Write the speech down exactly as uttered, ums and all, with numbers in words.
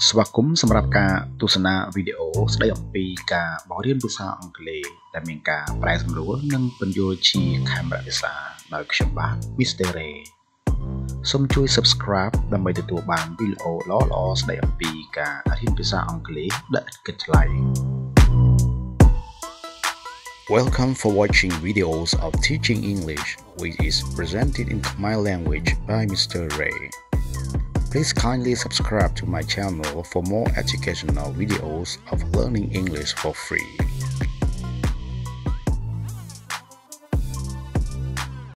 ស្វាគមន៍សម្រាប់ការទស្សនាវីដេអូស្ដីអំពីការបង្រៀនភាសាអង់គ្លេសដែលមានការប្រែសម្រួលនិងពន្យល់ជាខេមរៈភាសាដោយខ្ញុំបាទ មីស្ទ័រ Ray សូមជួយ Subscribe ដើម្បីទទួលបានវីដេអូល្អៗស្ដីអំពីការរៀនភាសាអង់គ្លេសដែលឥតគិតថ្លៃ Welcome for watching videos of teaching English, which is presented in Khmer language by Mister Ray. Please kindly subscribe to my channel for more educational videos of learning English for free.